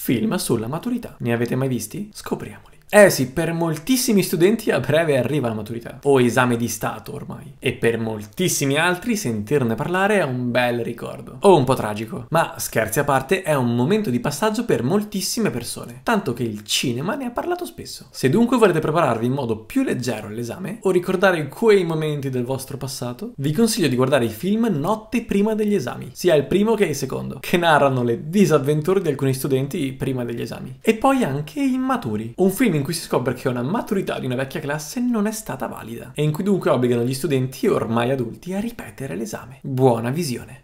film sulla maturità. Ne avete mai visti? Scopriamoli. Eh sì, per moltissimi studenti a breve arriva la maturità, o esame di stato ormai, e per moltissimi altri sentirne parlare è un bel ricordo, o un po' tragico, ma scherzi a parte è un momento di passaggio per moltissime persone, tanto che il cinema ne ha parlato spesso. Se dunque volete prepararvi in modo più leggero all'esame, o ricordare quei momenti del vostro passato, vi consiglio di guardare i film notte prima degli esami, sia il primo che il secondo, che narrano le disavventure di alcuni studenti prima degli esami, e poi anche Immaturi, un film in cui si scopre che una maturità di una vecchia classe non è stata valida e in cui dunque obbligano gli studenti ormai adulti a ripetere l'esame. Buona visione!